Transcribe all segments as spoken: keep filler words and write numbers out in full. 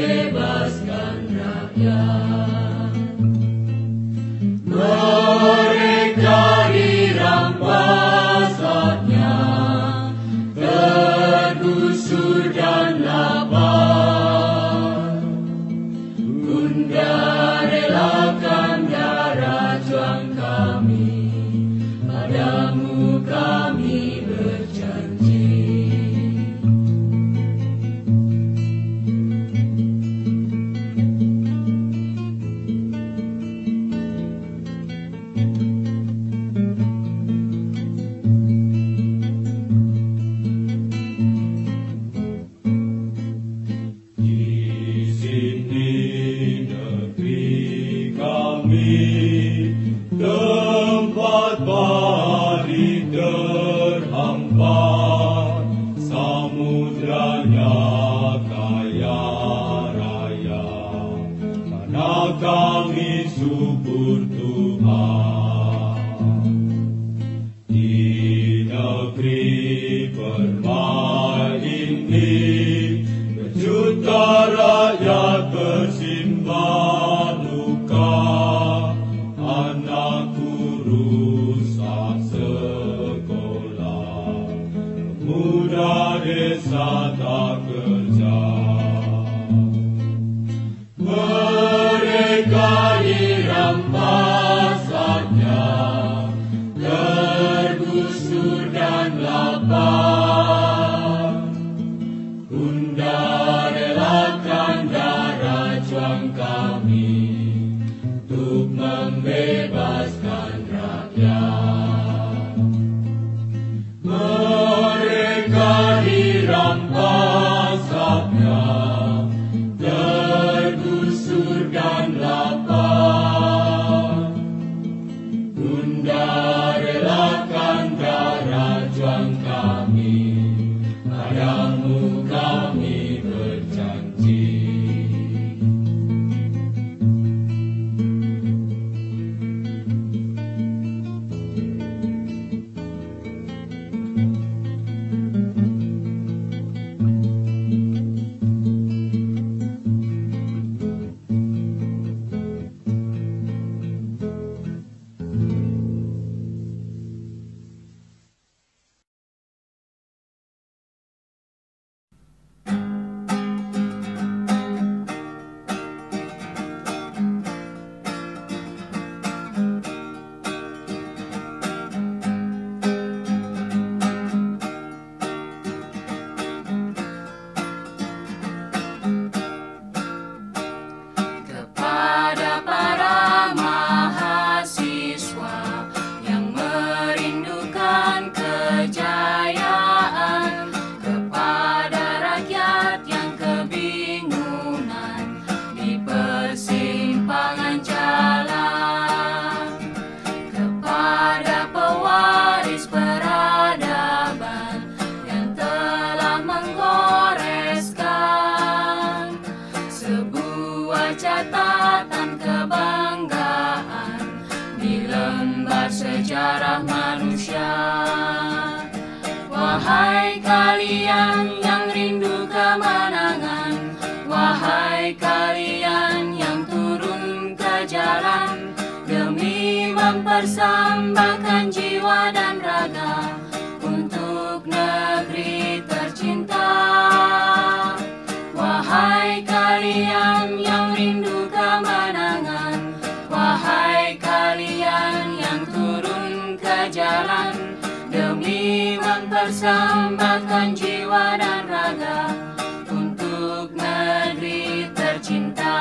membebaskan rakyat. Mereka dirampas haknya, tergusur dan lapar. Bunda relakan darah juang kami, padamu kami berjanji. Kami syukur Tuhan. Di negeri permai ini berjuta rakyat bersimpan luka, anakku rusak sekolah, pemuda desa tak kerja. Mereka dirampas haknya, tergusur dan lapar. Bunda relakan darah juang kami untuk membebaskan rakyat. Mereka dirampas haknya, tergusur dan lapar. Bunda relakan darah juang kami, padamu kami berjanji. Sejarah manusia. Wahai kalian yang rindu kemenangan, wahai kalian yang turun ke jalan demi mempersembahkan jiwa dan raga untuk negeri tercinta. Wahai kalian yang rindu kemenangan, wahai kalian yang turun ke jalan demi mempersembahkan jiwa dan raga untuk negeri tercinta.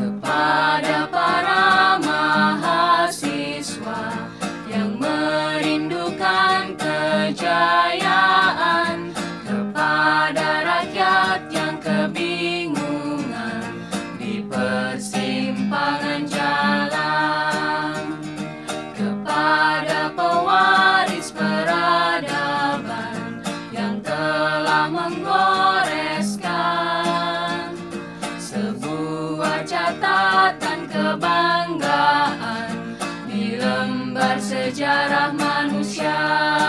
Kepada para mahasiswa yang merindukan telah menggoreskan sebuah catatan kebanggaan di lembar sejarah manusia.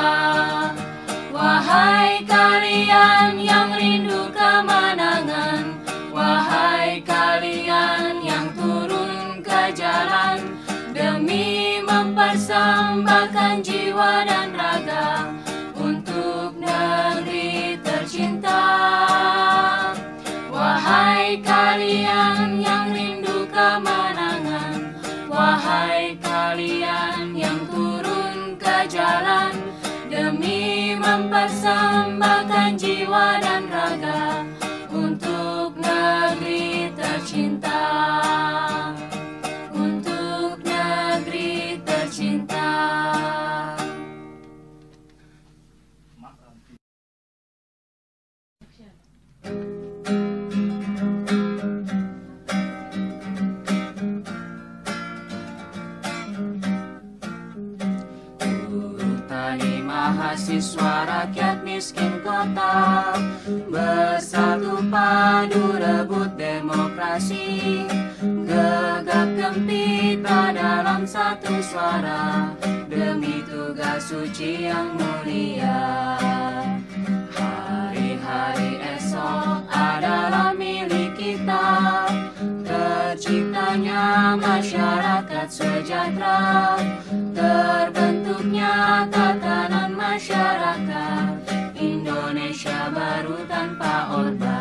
Wahai kalian yang rindu kemenangan, wahai kalian yang turun ke jalan demi mempersembahkan jiwa dan raga untuk negeri tercinta. Wahai kalian yang rindu kemenangan, wahai kalian yang turun ke jalan demi mempersembahkan jiwa dan raga untuk negeri tercinta, untuk negeri tercinta. Mahasiswa rakyat miskin kota bersatu padu rebut demokrasi, gegap gempita dalam satu suara demi tugas suci yang mulia. Hari-hari esok adalah milik kita, terciptanya masyarakat sejahtera, terbentuknya tatanan masyarakat Indonesia baru tanpa Orba.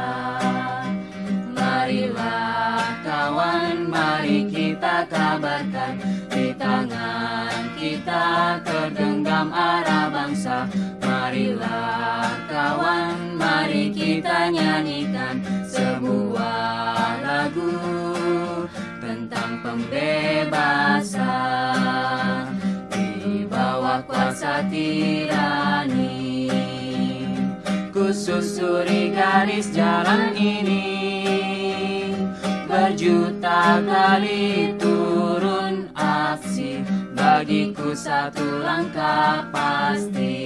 Marilah kawan, mari kita kabarkan, di tangan kita tergenggam arah bangsa. Marilah kawan, mari kita nyanyikan sebuah lagu tentang pembebasan di bawah kuasa tirani. Ku susuri garis jalan ini, berjuta kali turun aksi, bagiku satu langkah pasti.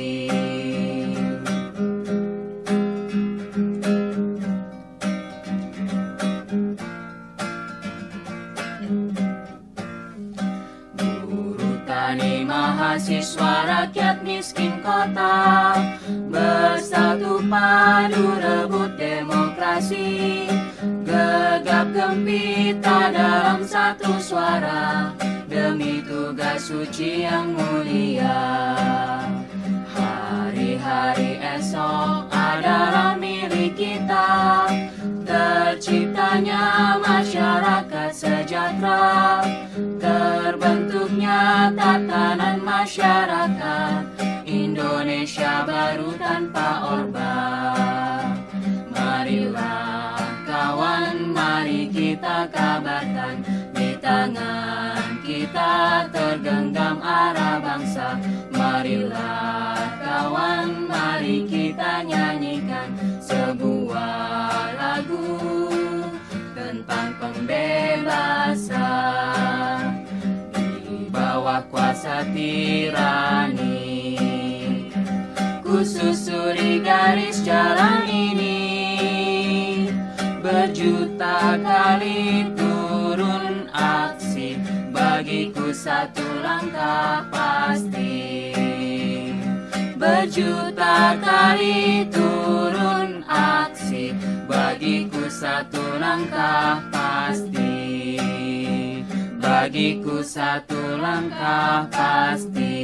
Mahasiswa rakyat miskin kota bersatu padu rebut demokrasi, gegap gempita dalam satu suara demi tugas suci yang mulia. Hari-hari esok adalah milik kita, terciptanya masyarakat sejahtera, terbentuknya tatanan masyarakat Indonesia baru tanpa Orba. Marilah kawan, mari kita kabarkan, di tangan kita tergenggam arah bangsa. Marilah kawan, mari kita nyanyikan sebuah lagu tentang pembebasan di bawah kuasa tirani. Ku susuri garis jalan ini, berjuta kali turun aksi, bagiku satu langkah pasti. Berjuta kali turun aksi, bagiku satu langkah pasti. Bagiku satu langkah pasti.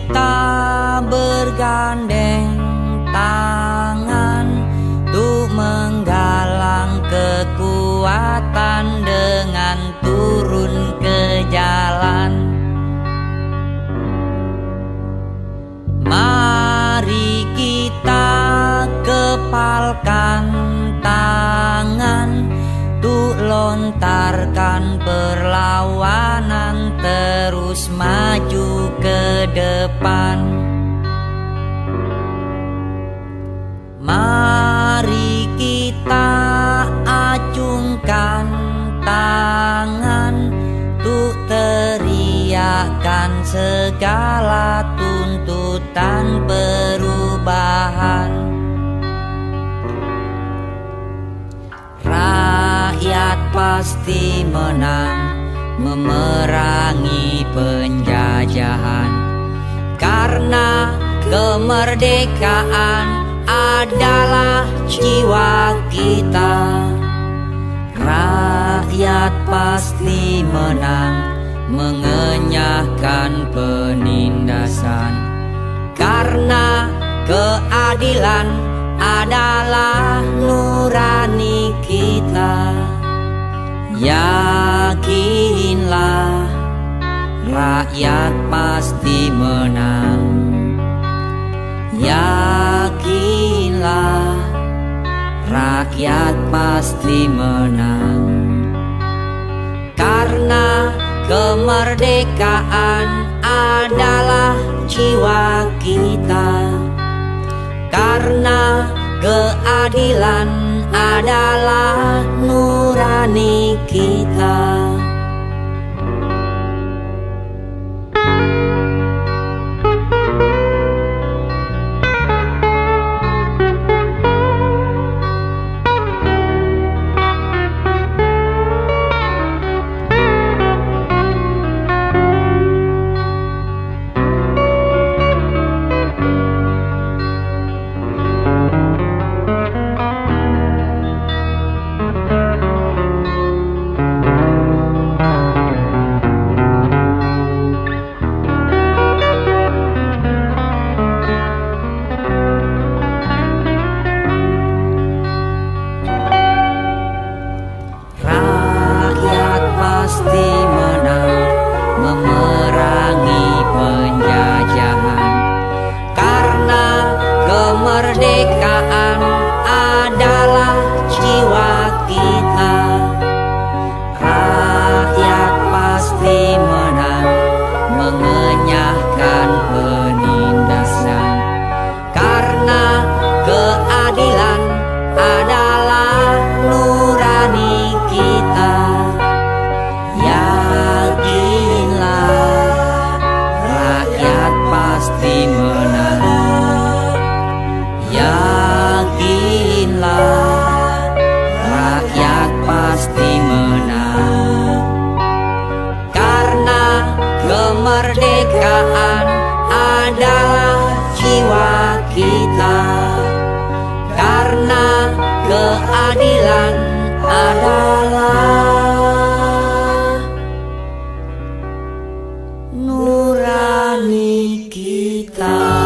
kita bergandeng tangan untuk menggalang kekuatan dengan turun ke jalan. Mari kita kepalkan tangan untuk lontarkan perlawanan, terus maju ke depan. Mari kita acungkan tangan untuk teriakan segala tuntutan perubahan. Rakyat pasti menang memerangi penjajahan, karena kemerdekaan adalah jiwa kita. Rakyat pasti menang mengenyahkan penindasan, karena keadilan adalah nurani kita. Yakinlah, rakyat pasti menang. Yakinlah, rakyat pasti menang. Karena kemerdekaan adalah jiwa kita, karena keadilan adalah nurani kita. Kemerdekaan adalah jiwa kita. Rakyat pasti menang mengenyahkan penindasan, karena keadilan adalah nurani kita. Yakinlah, rakyat pasti menang. Yakinlah, rakyat pasti menang. Karena kemerdekaan adalah jiwa kita, karena keadilan adalah nurani kita.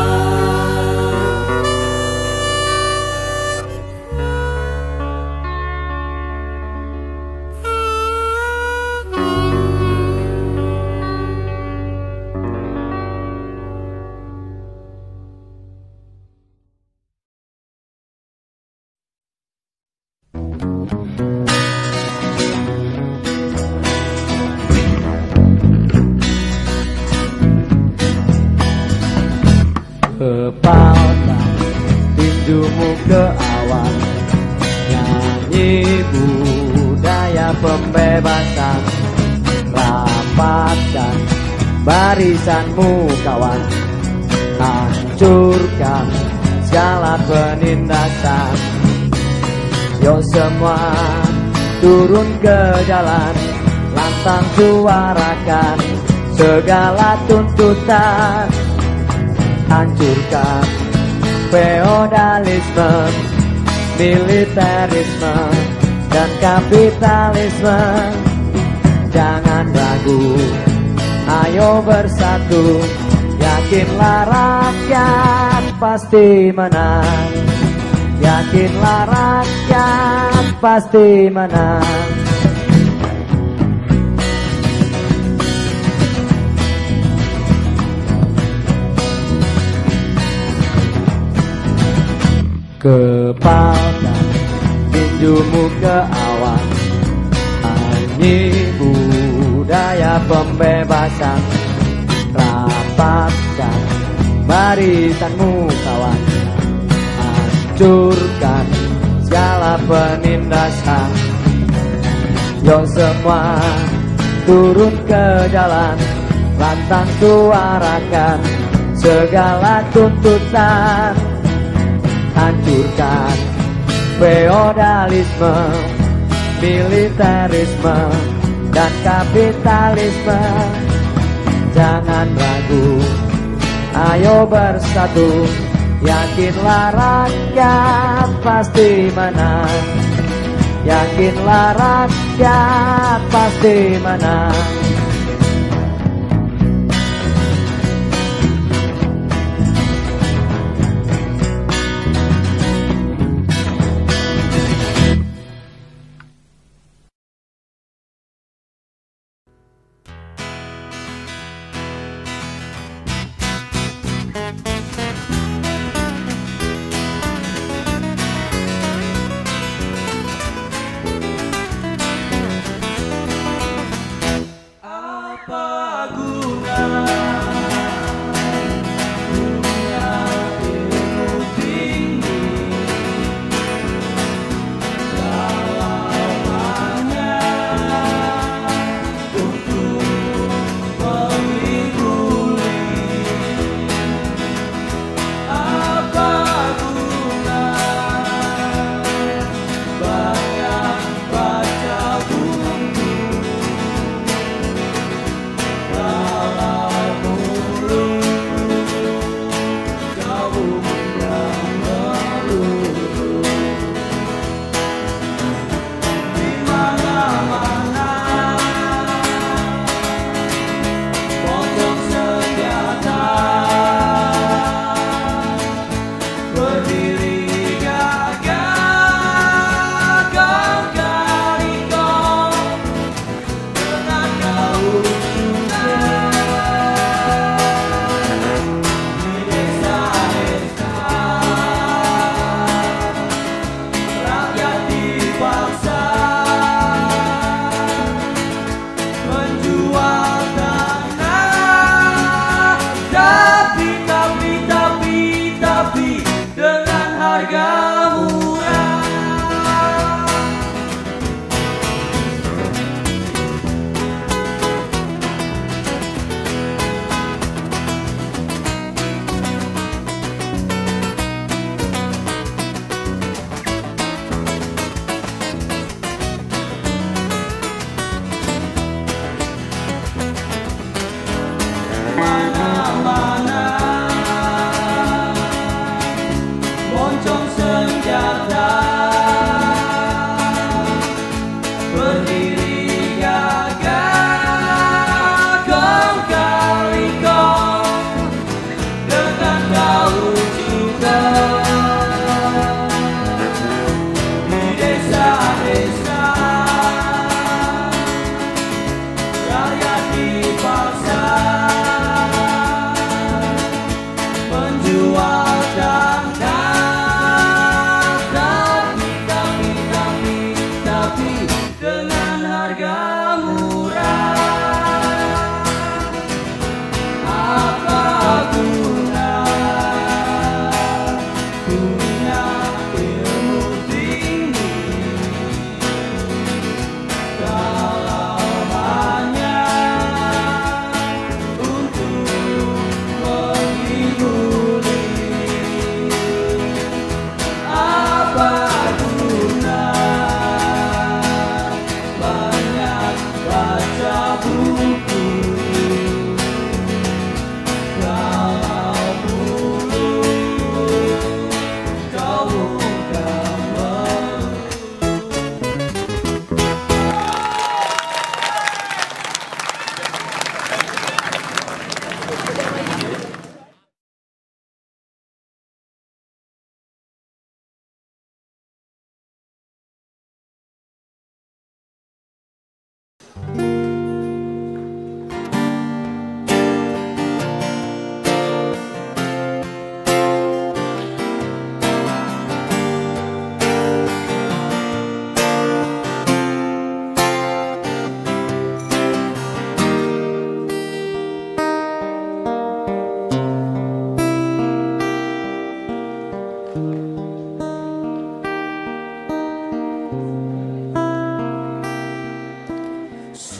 Kepalkan tinjumu ke awan, nyanyi budaya pembebasan. Rapatkan barisanmu kawan, hancurkan segala penindasan. Yo semua turun ke jalan, lantang suarakan segala tuntutan. Hancurkan feodalisme, militerisme, dan kapitalisme. Jangan ragu, ayo bersatu Yakinlah rakyat pasti menang. Yakinlah rakyat pasti menang. Kepalkan tinjumu ke awan, nyanyi budaya pembebasan. Rapatkan barisanmu kawan, hancurkan segala penindasan. Yo semua turun ke jalan, lantang suarakan segala tuntutan. Hancurkan feodalisme, militerisme, dan kapitalisme. Jangan ragu, ayo bersatu. Yakinlah rakyat pasti menang. Yakinlah rakyat pasti menang.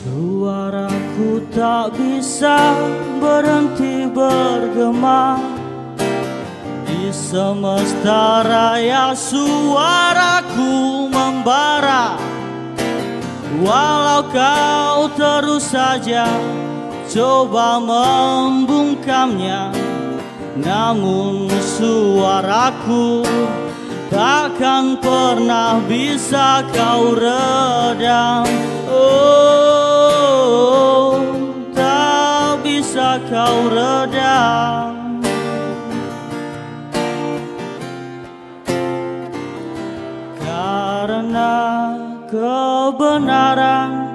Suaraku tak bisa berhenti bergema. Di semesta raya suaraku membara. Walau kau terus saja coba membungkamnya, namun suaraku takkan pernah bisa kau redam. Oh, tak bisa kau redam. Karena kebenaran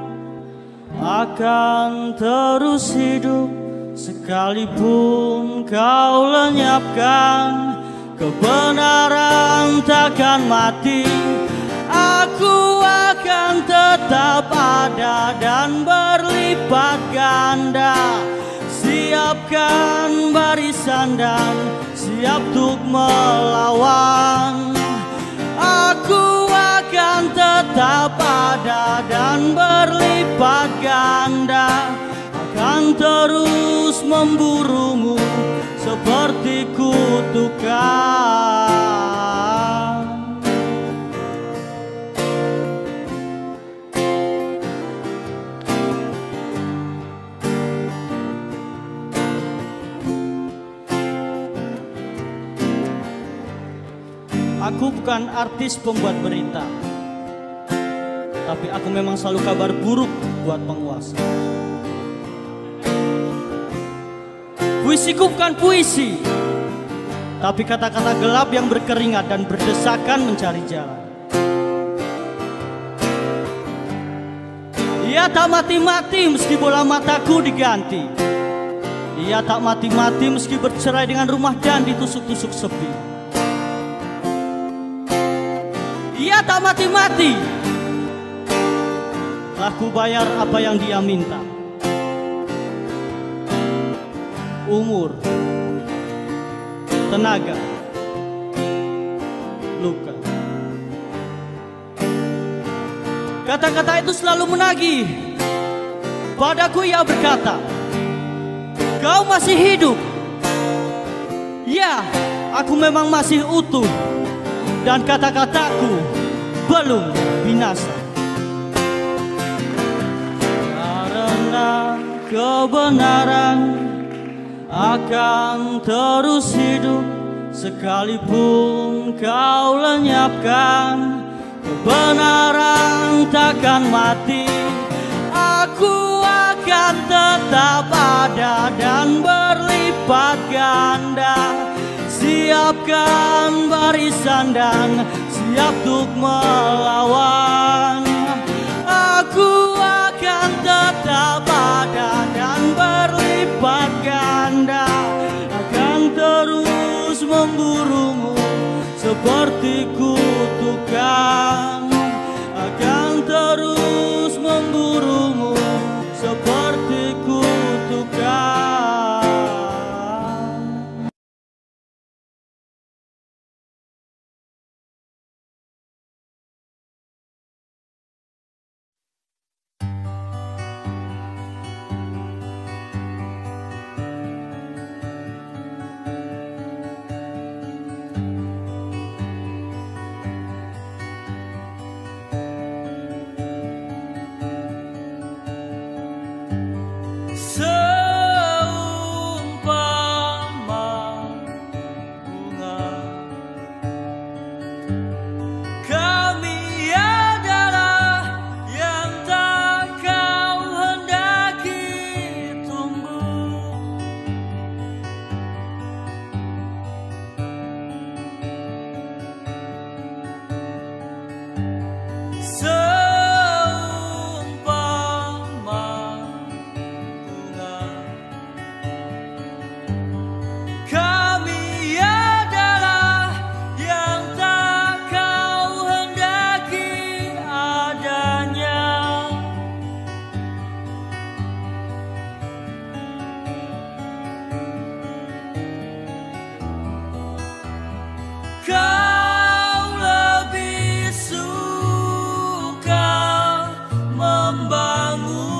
akan terus hidup, sekalipun kau lenyapkan. Kebenaran takkan mati, aku akan tetap ada dan berlipat ganda. Siapkan barisan dan siap untuk melawan. Aku akan tetap ada dan berlipat ganda, akan terus memburumu seperti kutukan. Aku bukan artis pembuat berita, tapi aku memang selalu kabar buruk buat penguasa. Puisiku bukan puisi, tapi kata-kata gelap yang berkeringat dan berdesakan mencari jalan. Ia tak mati-mati meski bola mataku diganti. Ia tak mati-mati meski bercerai dengan rumah dan ditusuk-tusuk sepi. Ia tak mati-mati, telah ku bayar apa yang dia minta. Umur, tenaga, luka. Kata-kata itu selalu menagih. Padaku ia berkata, kau masih hidup. Ya, aku memang masih utuh. Dan kata-kataku belum binasa. Karena kebenaran akan terus hidup, sekalipun kau lenyapkan. Kebenaran takkan mati, aku akan tetap ada dan berlipat ganda. Siapkan barisan dan siap untuk melawan. Aku akan tetap ada dan berlipat ganda, akan terus memburumu seperti kutukan. Akan terus memburumu seperti kutukan. membangun